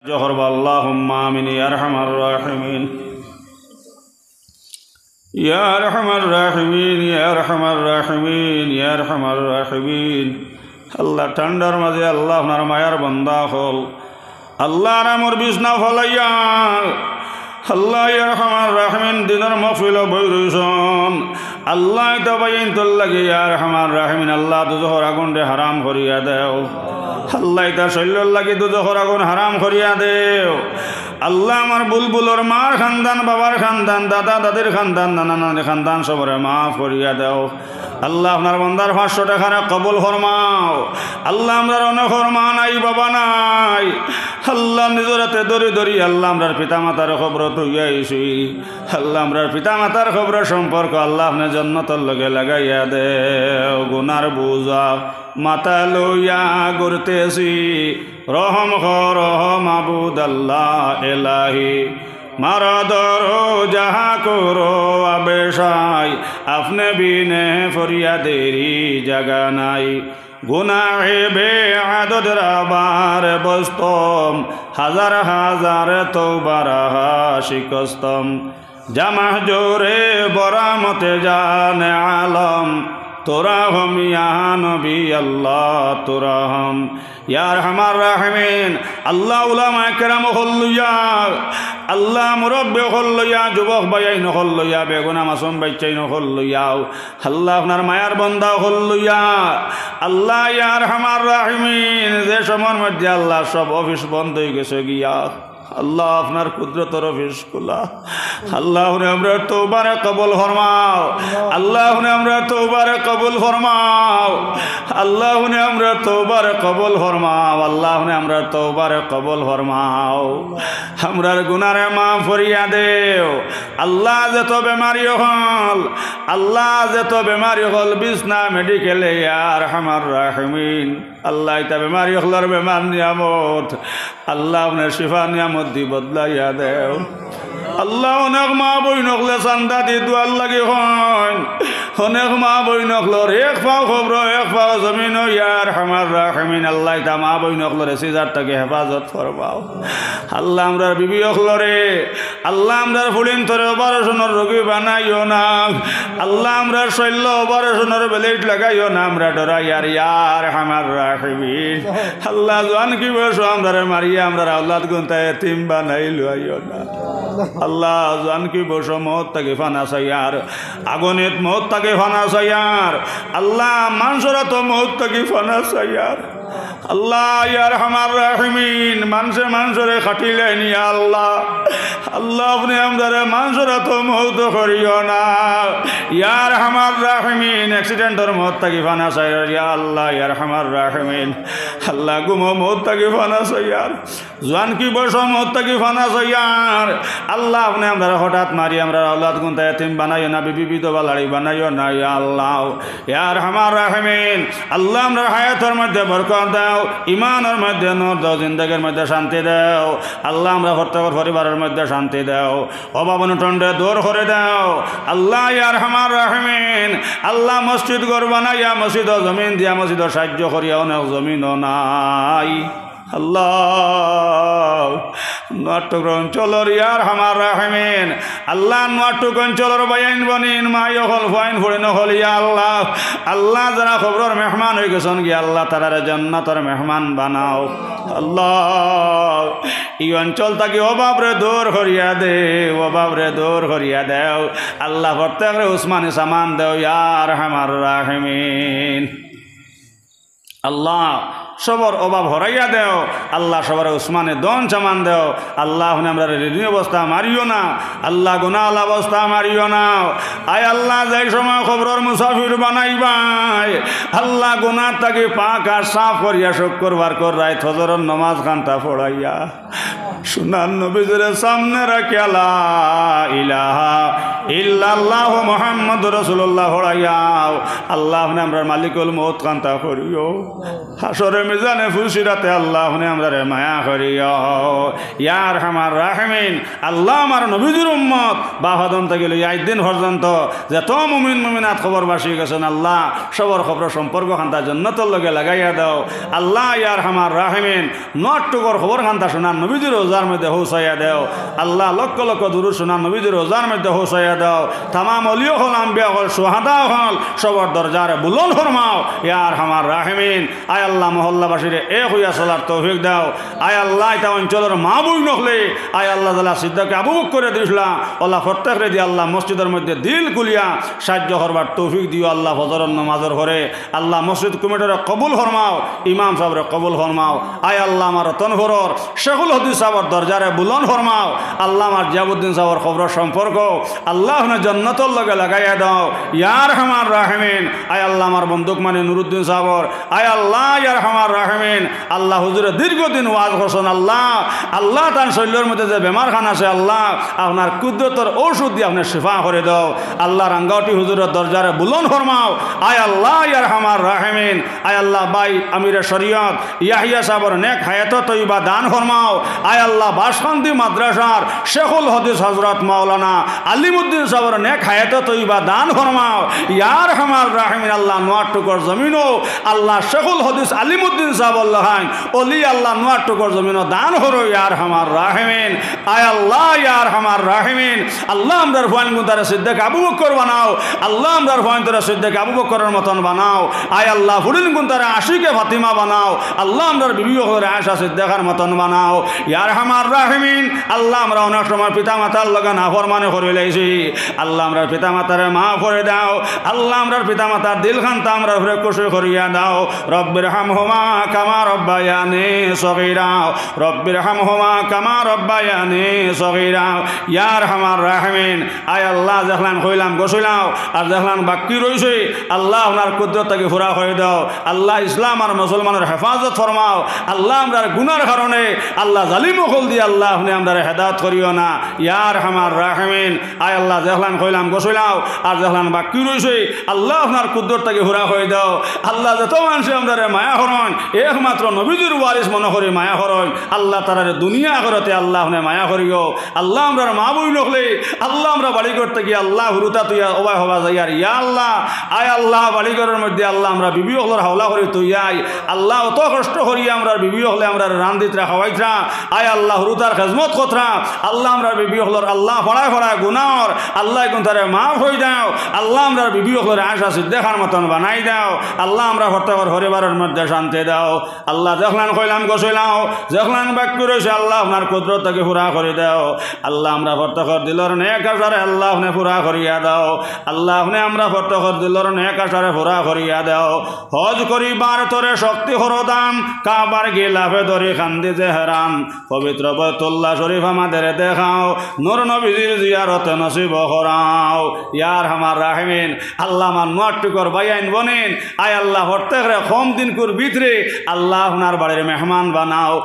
জোহর আল্লাহুম্মা আমিন ইয়া আরহামার রাহিমিন ইয়া আরহামার রাহিমিন ইয়া আরহামার রাহিমিন ইয়া আরহামার রাহিমিন। আল্লাহ ঠান্ডার মাঝে আল্লাহ আপনার মায়ার বান্দা হল আল্লাহ আমার বিছনা ফলাইয়া আল্লাহ ইয়া আরহামার রাহিমিন দিনের মাহফিল বই রইছন আল্লাহ তাবাইন তোর লাগে ইয়া আরহামার রাহিমিন। আল্লাহ দুজহর আগুনরে হারাম করিয়া দেও আল্লাহ তার শৈল্যর লাগি দুজখর আগুন হারাম করিয়া দেও আল্লাহ। আমার বুলবুলর মার খানদান বাবার খানদান দাদা দাদির খানদান নানা নানির খানদান সবরে মাফ করিয়া দেও আল্লাহ। আপনার বন্দার 500 টাকা কবুল ফরমাও আল্লাহ। আমরা অনেক মা নাই বাবা নাই আল্লাহ নিজের হাতে দরি দরি আল্লাহ আমরার পিতা মাতার খবর তুইয়া আইছি আল্লাহ। আমরার পিতা মাতার খবর সম্পর্ক আল্লাহ আপনি জান্নাতের লগে লাগাইয়া দেও। গুনার বুঝা মাতা লইয়া করতেছি রহম মাবুদ আল্লাহ এলাহি মারাদর যাহা করো আবেশাই আপনি বিনে ফরিয়াদেরি জাগা নাই। গুনাহে বেআদদ রাবার বস্তম হাজার হাজার তওবার শিকস্তম জামাহ জোরে বরামতে জানে আলম তোরা হম ইয়া নবী আল্লাহ তোরা হম ইয়া আরহামার রাহিমিন। আল্লাহ উলামা কেরাম হল্লুয়া আল্লাহ মুরব্বী হল্লুয়া যুবক ভাই নহল্লুয়া বেগুনা মাসুম বাচ্চাই নহল্লুয়া আল্লাহ আপনার মায়ার বন্দা হল্লুয়া আল্লাহ ইয়া আরহামার রাহিমিন। যে সময়ের মধ্যে আল্লাহ সব অফিস বন্ধ হয়ে গেছে গিয়া আল্লাহ আপনার কুদরতের অফিস খোলা আল্লাহ আমরা তওবারে কবুল ফরমাও আল্লাহ আমরা তওবারে কবুল ফরমাও আল্লাহ আমরা তওবারে কবুল ফরমাও আল্লাহ আমরা তওবারে কবুল ফরমাও। আমরার গুনারে মাফ করিয়া দেও আল্লাহ। যত বেমারি হল আল্লাহ যত বেমারি হল বিছনা মেডিকেলে ইয়া আরহামার রাহিমিন আল্লাহ এটা বেমারি হলার বেমার নিয়ামত আল্লাহ আপনার শিফা নিয়ামত দি বদলাইয়া দেও আল্লাহ। অনেক মা বই নকলে চান্দা দি দুয়ার লাগে হন অনেক মা বই নকলর এক পাও খবর এক পাও জমিন ইয়া আরহামার রাহিমিন আল্লাহ এটা মা বই নকলরে সিজারটাকে হেফাজত ফরমাও আল্লাহ। আমরা বিবি অকলরে আল্লাহ আমরা ফুলিন ধরে অপারেশনের রোগী বানাইও না আল্লাহ। আমরা শৈল্য অপারেশনের বেলেট লাগাইও না আমরা ডরাইয়ার ইয়া আরহামার রাহিমিন আল্লাহ। জান কি বসো আমরা মারিয়া আমরা আওলাদ গুনতা এতিম বানাইলো আইও না আল্লাহ। জান কি বসো মত তাকে ফানা সাইয়ার আগুনের মত তাকে ফানা সাইয়ার আল্লাহ। মানুষরা তো মত তাকে ফানা সাইয়ার আল্লাহ ইয়া আরহামার রাহিমিন। মানুষরে খাটিলে নি আল্লাহ আল্লাহ আপনি আমাদের মানুষরা তো মৌত করিও না ইয়া আরহামার রাহিমিন। অ্যাক্সিডেন্টের মত তাকে ফানা সাইয়ার ইয়া আল্লাহ ইয়া আরহামার রাহিমিন আল্লাহ। গুমো মত তাকে ফানা সাইয়ার জান কি বসো মত তাকে ফানা সাইয়ার আল্লাহ। আপনি আমরা হঠাৎ মারি আমরা আওলাদ গুনতা এতিম বানাইও না বিবি বিধবা লাড়ি বানাইও না ইয়া আল্লাহ ইয়া আরহামার রাহিমিন আল্লাহ। আমরা হায়াতের মধ্যে বরকত দাও ইমানের মধ্যে নূর দাও জিন্দেগির মধ্যে শান্তি দাও আল্লাহ। আমরা প্রত্যেক পরিবারের মধ্যে শান্তি দাও অভাব অনটনরে দূর করে দাও আল্লাহ ইয়া আরহামার রাহিমিন আল্লাহ। মসজিদ ঘর বানাইয়া মসজিদ জমিন দিয়া মসজিদ সাহায্য করিয়া অনেক জমিনও নাই আল্লাহ। নোয়াটুক অঞ্চলের ইয়া আরহামার রাহিমিন আল্লাহ। নোয়াটুক অঞ্চলের বাইন বনিন মাই হল ফাইন ফুড়িন হল ইয়া আল্লাহ আল্লাহ। যারা খবরের মেহমান হয়ে গেছেন গিয়া আল্লাহ তারারে জান্নাতের মেহমান বানাও আল্লাহ। এই অঞ্চল তাকে অভাবরে দূর করিয়া দে অভাবরে দূর করিয়া দেও আল্লাহ। প্রত্যেকরে উসমানি সামান দেও ইয়া আরহামার রাহিমিন আল্লাহ। সবর অভাব হরাইয়া দেও আল্লাহ। সবার উসমানে দন সামান দেও আল্লাহ। আমরা ঋণী অবস্থা মারিও না আল্লাহ। গুনাল অবস্থা মারিও না আয় আল্লাহ। যাই সময় খবরের মুসাফির বানাইবাই আল্লাহ গুনার তাকে পাক আর সাফ করিয়া শুক্রবার কর রায় ফজরের নমাজ খানটা পড়াইয়া সুনান নবীদের সামনে রাখি লা ইলাহা ইল্লাল্লাহ মুহাম্মাদুর রাসূলুল্লাহ হড়াইয়াও আল্লাহ নে আমরার মালিকুল মউত কান্তা করিও হাসরে মিজানে ফুলসিরাতে আল্লাহ নে আমরারে মায়া করিও ইয়া আরহামার রাহিমিন আল্লাহ আমার নবীদের উম্মত বাহাদন থেকে লইয়া দিন পর্যন্ত যত মুমিন মুমিনাত খবরবাসী গেছেন আল্লাহ সবর খবর সম্পর্ক খান্তা জান্নাতের লগে লাগাইয়া দাও আল্লাহ ইয়া আরহামার রাহিমিন নটটুকর খবর খান্তা শোনান নবীদের রোজার মধ্যে পৌঁছাইয়া দাও আল্লাহ লক্ষ লক্ষ দুরূদ শোনান নবীদের রোজার মধ্যে পৌঁছাইয়া দাও তামাম ওলিয়া হল আম্বিয়া হল সুহাদা হল সবর দরজারে বুলন্দ ফরমাও ইয়া আরহামার রাহিমিন আয় আল্লাহ মহল্লাবাসীরে এক হইয়া চলার তৌফিক দাও আয় আল্লাহ এটা অঞ্চলের মা বই নখলে আয় আল্লাহ তাআলা সিদ্ধাকে আবুক করে দিছিলা আল্লাহ প্রত্যেকরে দিয়ে আল্লাহ মসজিদের মধ্যে দিল খুলিয়া সাহায্য করবার তৌফিক দিও আল্লাহ ফজরের নামাজের ঘরে আল্লাহ মসজিদ কমিটিরে কবুল ফরমাও ইমাম সাহেবরে কবুল ফরমাও আয় আল্লাহ আমার তনভরর শেখুল হদিস সাহেবর দরজারে বুলন্দ ফরমাও আল্লাহ আমার জিয়াউদ্দিন সাহেবর খবর সম্পর্ক আল্লাহ জান্নাতের লগে লাগাইয়া দাও ইয়া আরহামার রাহিমিন আয় আল্লাহ আমার বন্দুক মানে নুরুদ্দিন সাহেবর আয় আল্লাহ ইয়া আরহামার রাহিমিন আল্লাহ হুজুরে দীর্ঘদিন ওয়াজ করছেন আল্লাহ আল্লাহ তার শরীরের মধ্যে যে বেমারখানা আছে আল্লাহ আপনার কুদরতের ঔষধ দিয়ে আপনি শিফা করে দাও আল্লাহ রাঙ্গাউটি হুজুরের দরজারে বুলন্দ ফরমাও আয় আল্লাহ ইয়া আরহামার রাহিমিন আয় আল্লাহ বাই আমিরে শরীয়ত ইয়াহিয়া সাহেবর নেক হায়াত তৈবা দান ফরমাও আয় আল্লাহ বাসকান্দি মাদ্রাসার শেখুল হদিস হযরত মাওলানা আলিমউদ্দিন সাহেবর নেক হায়াত তৈবা দান ফরমাও ইয়া আরহামার রাহিমিন আল্লাহ নোয়ার টুকর জমিনও আল্লাহ শেখুল হদিস আলিমউদ্দিন সাহেব আল্লাহ ওলি আল্লাহ নোয়ার টুকর জমিনও দান হরো ইয়া আরহামার রাহিমিন আয় আল্লাহ ইয়া আরহামার রাহিমিন আল্লাহ আমরার ভয়ান গুন্তারে সিদ্দিক আবু বকর বানাও আল্লাহ আমরার ভয়ান তোরা সিদ্দিক আবু বকরের মতন বানাও আয় আল্লাহ ফুরিন গুন্তারে আশিকে ফাতিমা বানাও আল্লাহ আমরার বিবি হরে আয়েশা সিদ্দিকার মতন বানাও ইয়া আরহামার রাহিমিন আল্লাহ আমরা অনেক সময় পিতা মাতার লগে নাফরমানি করে লাইছি আল্লাহ আমরার পিতা মাতারে মাফ করে দাও আল্লাহ আমরার পিতা মাতার দিল খানতা আমরা উপরে খুশি করিয়া দাও রব্বির হামহুমা কামা রব্বায়ানি সগীরা রব্বির হামহুমা কামা রব্বায়ানি সগীরা ইয়া আরহামার রাহিমিন আয় আল্লাহ দেখলাম কইলাম গোসলাও আর দেখলাম বাকি রইছে আল্লাহ আপনার কুদরতকে পুরা করে দাও আল্লাহ ইসলাম আর মুসলমানের হেফাজত ফরমাও আল্লাহ আমরার গুনার কারণে আল্লাহ জালিম হল দিয়ে আল্লাহ আপনি আমরা হেদায়েত করিও না ইয়া আরহামার রাহিমিন আয় আল্লাহ দেখলাম কইলাম গোসলাও আর দেখলাম বাকি রইছে আল্লাহ আপনার কুদরতকে পুরা করে দাও আল্লাহ যত মানুষ আমরা মায়া হরণ একমাত্র নবীজির ওয়ারিস মনে করে মায়া হরণ আল্লাহ তারারে দুনিয়া করতে আল্লাহ আপনি মায়া করিও আল্লাহ আমরা মা বই নখলে আল্লাহ আমরা বাড়ি করতে গিয়ে আল্লাহ হুরুতা তুইয়া ওবাই হবা যাই আর ইয়া আল্লাহ আয় আল্লাহ বাড়িঘরের মধ্যে আল্লাহ আমরা বিবি হলর হাওলা করি তুইয়াই আল্লাহ অত কষ্ট করি আমরা বিবি হলে আমরা রান্দিতরা খাওয়াইতরা আয় আল্লাহ হুরুতার খেজমত কতরা আল্লাহ আমরা বিবি হলর আল্লাহ ফড়ায় ফড়ায় গুনাহর আল্লাহ কোন তারে মাফ হয়ে দাও আল্লাহ আমরা বিবি হলর আয়েশা সিদ্দিকার মতন বানাই দাও আল্লাহ আমরা প্রত্যেকের পরিবারের মধ্যে শান্তি দাও আল্লাহ দেখলাম কইলাম গোসলাও দেখলাম বাক্য রয়েছে আল্লাহ আপনার কুদরতকে পুরা করে দাও আল্লাহ আমরা প্রত্যেকের দিলর নেক আশারে আল্লাহ আপনি পুরা করিয়া দাও আল্লাহ আপনি আমরা প্রত্যেকের দিলর নেক আশারে পুরা করিয়া দাও হজ করিবার তোরে শক্তি হরদাম কাবার গিলাফে ধরি খান্দি জেহরাম পবিত্র বাইতুল্লাহ শরীফ আমাদের দেখাও নূর নবীজির জিয়ারত নসিব করাও ইয়া আরহামার রাহিমিন আল্লাহ আমার নোয়াটুকর বাইন বনেন আয় আল্লাহ প্রত্যেকরে কম দিন কুর ভিতরে আল্লাহ আপনার বাড়ির মেহমান বানাও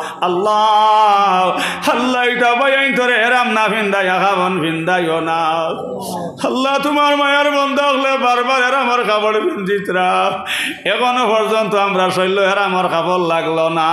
আল্লাহ আল্লাহ এটা বাইন তোরে হেরাম না ভিন্দাই খাবন ভিন্দাইও না আল্লাহ তোমার মায়ের বন্ধ হলে বারবার হেরামর খাবার ভিন্দিতরা এখনো পর্যন্ত আমরা শৈল হেরামর খাবার লাগলো না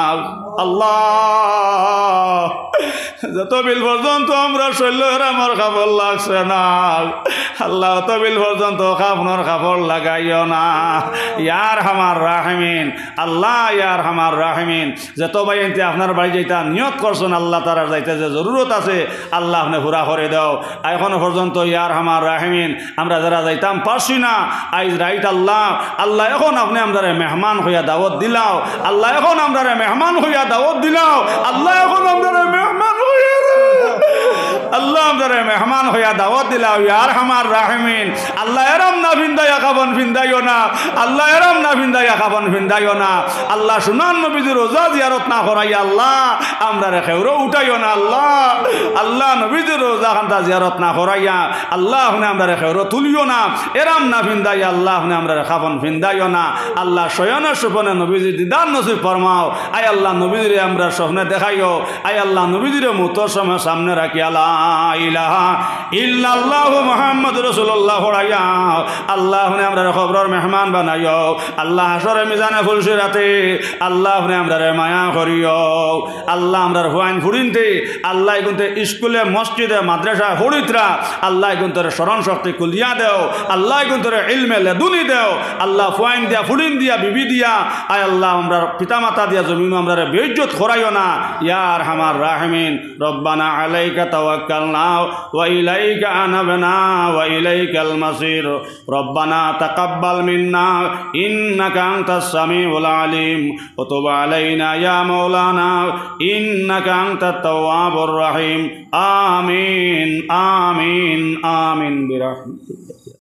আল্লাহ যতবিল পর্যন্ত আমরা শৈল হেরামর খাবার লাগছে না আল্লাহ ততবিল পর্যন্ত আপনার খাবার লাগাইও না ইয়ার হামার রাহিমিন আল্লাহ ইয়ার হামার রাহিমিন যত বাইনতে আপনার বাড়ি যাইতা নিয়ত করছেন আল্লাহ তারা যাইতে যে জরুরত আছে আল্লাহ আপনি পুরা করে দাও এখনো পর্যন্ত ইয়ার হামার রাহিমিন আমরা যারা যাইতাম পারছি না আইজ রাইট আল্লাহ আল্লাহ এখন আপনি আমরা মেহমান হইয়া দাওয়াত দিলাও আল্লাহ এখন আমরা মেহমান হইয়া দাওয়াত দিলাও আল্লাহ এখন আমরা মেহমান হইয়া আল্লাহ আমরা আমরারে মেহমান হইয়া দাওয়াত দিলাও ইয়া আরহামার রাহিমিন আল্লাহ এরম না ভিন্দাইয়া খাবন ভিন্দাইও না আল্লাহ এরম না ভিন্দাইয়া খাবন ভিন্দাইও না আল্লাহ সুনান নবীজির রোজা জিয়ারত না করাইয়া আল্লাহ আমরারে খেউরো উঠাইও না আল্লাহ আল্লাহ নবীজির রোজা খান্তা জিয়ারত না করাইয়া আল্লাহ হুনে আমরারে খেউরো তুলিও না এরম না ভিন্দাইয়া আল্লাহ হুনে আমরারে খাবন ভিন্দাইও না আল্লাহ শয়নে সুপনে নবীজির দিদার নসিব ফরমাও আয় আল্লাহ নবীজিরে আমরা স্বপ্নে দেখাইও আয় আল্লাহ নবীজিরে মুতর সময় সামনে রাখি লা ইলাহা ইল্লাল্লাহু মুহাম্মাদুর রাসূলুল্লাহ পড়াইয়া আল্লাহ হুনে আমরারে কবরের মেহমান বানাইও আল্লাহ হাসরে মিজানে ফুলসিরাতে আল্লাহ হুনে আমরারে মায়া করিও আল্লাহ আমরার হুয়াইন ফুরিনতে আল্লাহ গুনতে স্কুলে মসজিদে মাদ্রাসা হরিত্রা আল্লাহ গুনতরে স্মরণ শক্তি কুলিয়া দেও আল্লাহ গুনতরে ইলমে লেদুনি দেও আল্লাহ ফুয়াইন দিয়া ফুরিন দিয়া বিবি দিয়া আয় আল্লাহ আমরার পিতামাতা দিয়া জমিন আমরারে বেইজ্জত করাইও না ইয়া আরহামার রাহিমিন রব্বানা আলাইকা তাওয়াক্কালনা ওয়া ইলাইকা আনাবনা ওয়া ইলাইকাল মাসির রব্বানা তাকাব্বাল মিন্না ইন্নাকা আনতাস সামিউল আলিম ওয়া তুব আলাইনা ইয়া মাওলানা ইন্নাকা আনতাত তাওয়াবুর রহিম আমিন আমিন আমিন বিরহমাতিকা